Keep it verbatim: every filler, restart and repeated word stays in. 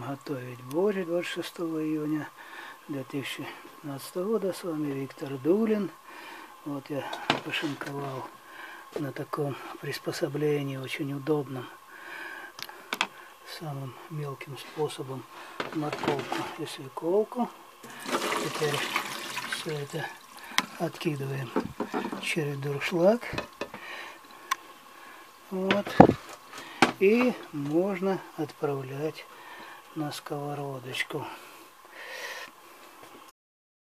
готовить борщ двадцать шестого июня две тысячи пятнадцатого года. С вами Виктор Дулин. Вот я пошинковал на таком приспособлении, очень удобном, самым мелким способом, морковку и свеколку. Теперь все это откидываем через дуршлаг. Вот. И можно отправлять на сковородочку.